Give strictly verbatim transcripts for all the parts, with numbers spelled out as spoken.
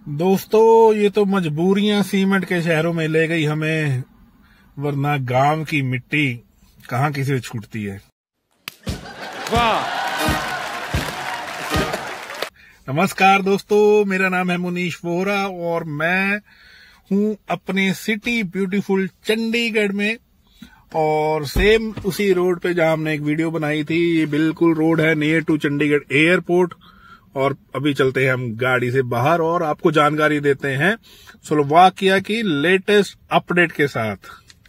दोस्तों, ये तो मजबूरियां सीमेंट के शहरों में ले गई हमें, वरना गांव की मिट्टी कहाँ किसी से छूटती है। वाह! नमस्कार दोस्तों, मेरा नाम है मुनीश वोहरा और मैं हूँ अपने सिटी ब्यूटीफुल चंडीगढ़ में, और सेम उसी रोड पे जहां हमने एक वीडियो बनाई थी। ये बिल्कुल रोड है नियर टू चंडीगढ़ एयरपोर्ट। और अभी चलते हैं हम गाड़ी से बाहर और आपको जानकारी देते हैं स्लोवाकिया की लेटेस्ट अपडेट के साथ।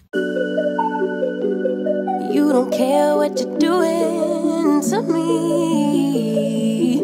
You don't care what you're doing to me.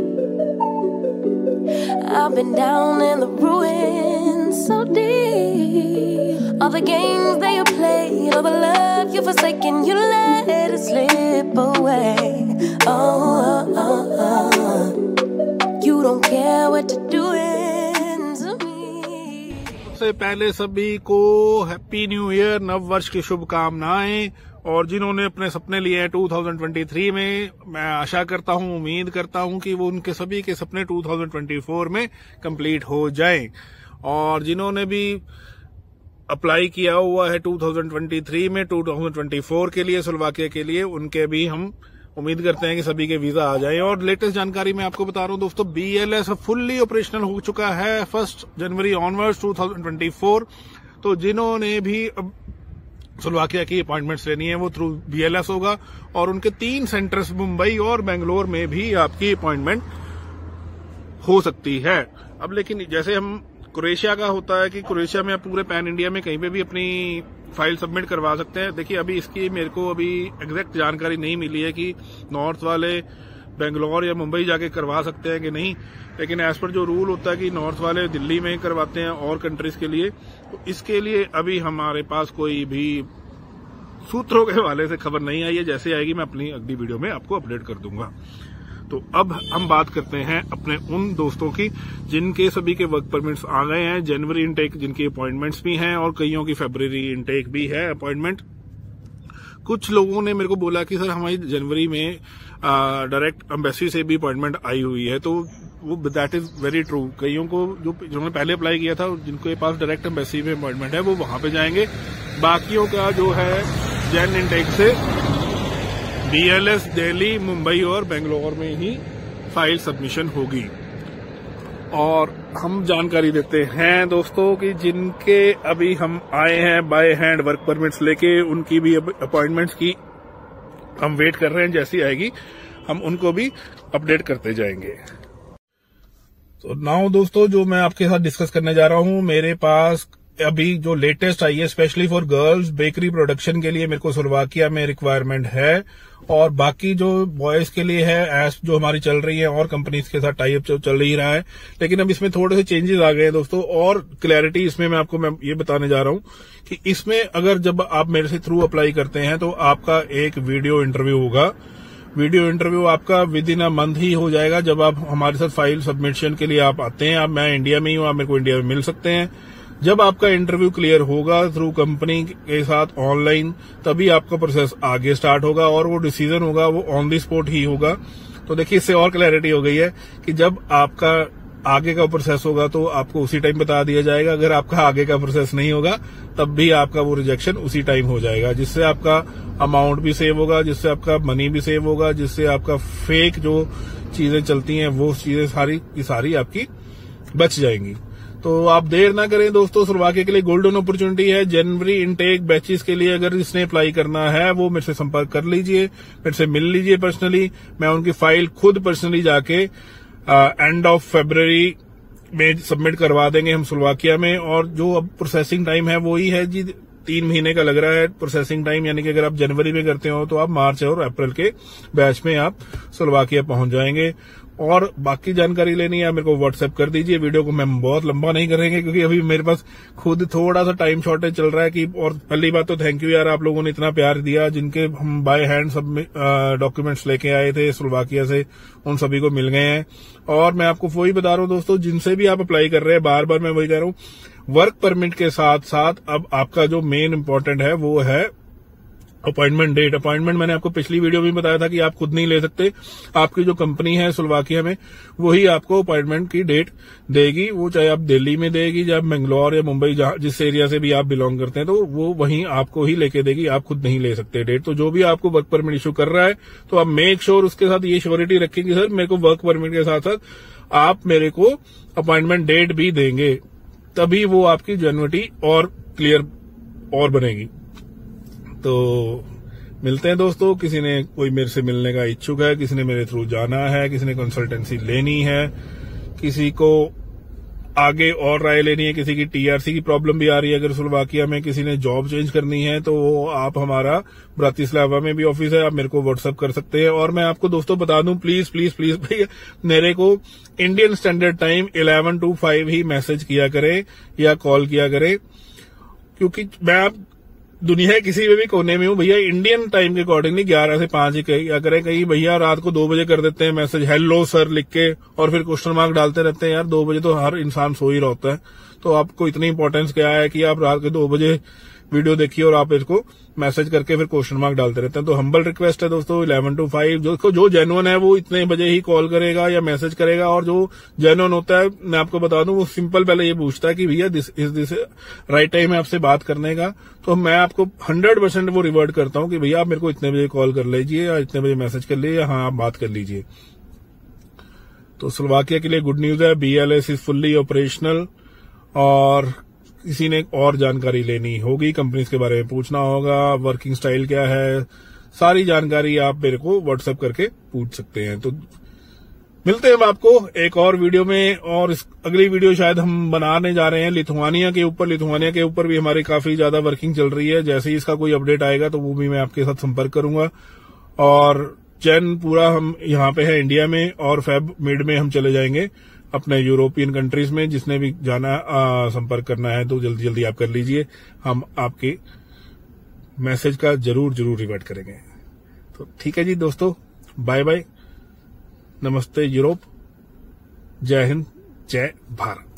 I've been down in the ruins so deep. All the games that you played, all the love you've forsaken, you let it slip away. Oh, oh, oh, oh. You don't care what you're doing to me. सबसे पहले सभी को happy new year, नव वर्ष की शुभकामनाएं। और जिन्होंने अपने सपने लिए हैं दो हज़ार तेईस में, मैं आशा करता हूं, उम्मीद करता हूं कि वो उनके सभी के सपने दो हज़ार चौबीस में कंप्लीट हो जाएं। और जिन्होंने भी अप्लाई किया हुआ है दो हज़ार तेईस में दो हज़ार चौबीस के लिए, स्लोवाकिया के लिए, उनके भी हम उम्मीद करते हैं कि सभी के वीजा आ जाएं। और लेटेस्ट जानकारी मैं आपको बता रहा हूं दोस्तों, बीएलएस फुल्ली ऑपरेशनल हो चुका है फर्स्ट जनवरी ऑनवर्ड्स दो हज़ार चौबीस। तो जिन्होंने भी अब स्लोवाकिया की अपॉइंटमेंट्स लेनी है वो थ्रू बीएलएस होगा, और उनके तीन सेंटर्स मुंबई और बेंगलोर में भी आपकी अपॉइंटमेंट हो सकती है। अब लेकिन जैसे हम क्रोएशिया का होता है कि क्रोएशिया में आप पूरे पैन इंडिया में कहीं पे भी अपनी फाइल सबमिट करवा सकते हैं। देखिए, अभी इसकी मेरे को अभी एग्जैक्ट जानकारी नहीं मिली है कि नॉर्थ वाले बेंगलोर या मुंबई जाके करवा सकते हैं कि नहीं, लेकिन एज पर जो रूल होता है कि नॉर्थ वाले दिल्ली में करवाते हैं और कंट्रीज के लिए, तो इसके लिए अभी हमारे पास कोई भी सूत्रों के हवाले से खबर नहीं आई है। जैसे आएगी मैं अपनी अगली वीडियो में आपको अपडेट कर दूंगा। तो अब हम बात करते हैं अपने उन दोस्तों की जिनके सभी के वर्क परमिट्स आ गए हैं, जनवरी इनटेक जिनकी अपॉइंटमेंट्स भी हैं और कईयों की फरवरी इनटेक भी है अपॉइंटमेंट। कुछ लोगों ने मेरे को बोला कि सर हमारी जनवरी में डायरेक्ट एम्बेसी से भी अपॉइंटमेंट आई हुई है, तो वो दैट इज वेरी ट्रू। कईयों को जो जिन्होंने पहले अप्लाई किया था, जिनके पास डायरेक्ट एम्बेसी में अपॉइंटमेंट है, वो वहां पे जाएंगे। बाकियों का जो है जन इनटेक से बीएलएस दिल्ली, मुंबई और बेंगलोर में ही फाइल सबमिशन होगी। और हम जानकारी देते हैं दोस्तों कि जिनके अभी हम आए हैं बाय हैंड वर्क परमिट्स लेके, उनकी भी अपॉइंटमेंट्स की हम वेट कर रहे हैं। जैसी आएगी हम उनको भी अपडेट करते जाएंगे। तो नाउ दोस्तों, जो मैं आपके साथ डिस्कस करने जा रहा हूं, मेरे पास अभी जो लेटेस्ट आई है specially for girls bakery production के लिए मेरे को स्लोवाकिया में रिक्वायरमेंट है, और बाकी जो बॉयज के लिए है एस जो हमारी चल रही है और कंपनीज के साथ टाई अप चल ही रहा है। लेकिन अब इसमें थोड़े से चेंजेस आ गए हैं दोस्तों, और क्लैरिटी इसमें मैं आपको मैं ये बताने जा रहा हूं कि इसमें अगर जब आप मेरे से थ्रू अप्लाई करते हैं तो आपका एक वीडियो इंटरव्यू होगा। वीडियो इंटरव्यू आपका विद इन अ मंथ ही हो जाएगा। जब आप हमारे साथ फाइल सबमिशन के लिए आप आते हैं, आप मैं इंडिया में ही हूं, आप मेरे को इंडिया में मिल सकते हैं। जब आपका इंटरव्यू क्लियर होगा थ्रू कंपनी के साथ ऑनलाइन, तभी आपका प्रोसेस आगे स्टार्ट होगा और वो डिसीजन होगा वो ऑन द स्पॉट ही होगा। तो देखिए, इससे और क्लैरिटी हो गई है कि जब आपका आगे का प्रोसेस होगा तो आपको उसी टाइम बता दिया जाएगा। अगर आपका आगे का प्रोसेस नहीं होगा तब भी आपका वो रिजेक्शन उसी टाइम हो जाएगा, जिससे आपका अमाउंट भी सेव होगा, जिससे आपका मनी भी सेव होगा, जिससे आपका फेक जो चीजें चलती हैं वो चीजें सारी की सारी आपकी बच जाएंगी। तो आप देर ना करें दोस्तों, स्लोवाकिया के लिए गोल्डन अपॉर्चुनिटी है। जनवरी इनटेक बैचेस के लिए अगर इसने अप्लाई करना है वो मेरे से संपर्क कर लीजिए, मेरे से मिल लीजिए पर्सनली। मैं उनकी फाइल खुद पर्सनली जाके एंड ऑफ फरवरी में सबमिट करवा देंगे हम स्लोवाकिया में। और जो अब प्रोसेसिंग टाइम है वो ही है जी, तीन महीने का लग रहा है प्रोसेसिंग टाइम, यानी कि अगर आप जनवरी में करते हो तो आप मार्च और अप्रैल के बैच में आप स्लोवाकिया पहुंच जाएंगे। और बाकी जानकारी लेनी है मेरे को व्हाट्सएप कर दीजिए। वीडियो को मैं बहुत लंबा नहीं करेंगे क्योंकि अभी मेरे पास खुद थोड़ा सा टाइम शॉर्टेज चल रहा है कि। और पहली बात तो थैंक यू यार, आप लोगों ने इतना प्यार दिया, जिनके हम बाय हैंड सब डॉक्यूमेंट्स लेके आए थे स्लोवाकिया से, उन सभी को मिल गए हैं। और मैं आपको वही बता रहा हूँ दोस्तों, जिनसे भी आप अप्लाई कर रहे हैं, बार बार मैं वही कह रहा हूँ, वर्क परमिट के साथ साथ अब आपका जो मेन इम्पोर्टेंट है वो है अपॉइंटमेंट डेट, अपॉइंटमेंट मैंने आपको पिछली वीडियो में बताया था कि आप खुद नहीं ले सकते, आपकी जो कंपनी है स्लोवाकिया में वही आपको अपॉइंटमेंट की डेट देगी। वो चाहे आप दिल्ली में देगी, चाहे बेंगलोर या मुंबई, जिस एरिया से भी आप बिलोंग करते हैं, तो वो वहीं आपको ही लेके देगी, आप खुद नहीं ले सकते डेट। तो जो भी आपको वर्क परमिट इशू कर रहा है तो आप मेक श्योर उसके साथ ये श्योरिटी रखें कि सर मेरे को वर्क परमिट के साथ साथ आप मेरे को अपॉइंटमेंट डेट भी देंगे, तभी वो आपकी जेन्युइनिटी और क्लियर और बनेगी। तो मिलते हैं दोस्तों। किसी ने कोई मेरे से मिलने का इच्छुक है, किसी ने मेरे थ्रू जाना है, किसी ने कंसल्टेंसी लेनी है, किसी को आगे और राय लेनी है, किसी की टीआरसी की प्रॉब्लम भी आ रही है अगर स्लोवाकिया में, किसी ने जॉब चेंज करनी है, तो आप हमारा ब्रातिस्लावा में भी ऑफिस है, आप मेरे को व्हाट्सएप कर सकते हैं। और मैं आपको दोस्तों बता दूं, प्लीज प्लीज प्लीज भैया मेरे को Indian standard time eleven two five ही मैसेज किया करें या कॉल किया करें, क्योंकि मैं आप दुनिया के किसी भी कोने में हूं भैया, इंडियन टाइम के अकॉर्डिंगली ग्यारह से पांच ही क्या करें। कहीं भैया रात को दो बजे कर देते हैं मैसेज, हेलो सर लिख के, और फिर क्वेश्चन मार्क डालते रहते हैं। यार दो बजे तो हर इंसान सो ही रहता है, तो आपको इतनी इंपॉर्टेंस क्या है कि आप रात के दो बजे वीडियो देखिए और आप इसको मैसेज करके फिर क्वेश्चन मार्क डालते रहते हैं। तो हम्बल रिक्वेस्ट है दोस्तों, इलेवन टू फाइव, जो जो जेन्युइन है वो इतने बजे ही कॉल करेगा या मैसेज करेगा, और जो जेन्युइन होता है मैं आपको बता दूं वो सिंपल पहले ये पूछता है कि भैया this is this right time है आपसे बात करने का, तो मैं आपको हंड्रेड परसेंट वो रिवर्ट करता हूं कि भैया आप मेरे को इतने बजे कॉल कर लीजिए या इतने बजे मैसेज कर लीजिए, हाँ आप बात कर लीजिए। तो स्लोवाकिया के लिए गुड न्यूज है, बीएलएस इज फुल्ली ऑपरेशनल। और किसी ने और जानकारी लेनी होगी, कंपनीज के बारे में पूछना होगा, वर्किंग स्टाइल क्या है, सारी जानकारी आप मेरे को व्हाट्सएप करके पूछ सकते हैं। तो मिलते हैं आपको एक और वीडियो में, और इस अगली वीडियो शायद हम बनाने जा रहे हैं लिथुआनिया के ऊपर। लिथुआनिया के ऊपर भी हमारी काफी ज्यादा वर्किंग चल रही है, जैसे ही इसका कोई अपडेट आएगा तो वो भी मैं आपके साथ संपर्क करूंगा। और जैन पूरा हम यहाँ पे है इंडिया में, और फेब मिड में हम चले जाएंगे अपने यूरोपियन कंट्रीज में। जिसने भी जाना आ, संपर्क करना है तो जल्दी जल्दी आप कर लीजिए, हम आपके मैसेज का जरूर जरूर रिवर्ट करेंगे। तो ठीक है जी दोस्तों, बाय बाय, नमस्ते यूरोप, जय हिंद, जय भारत।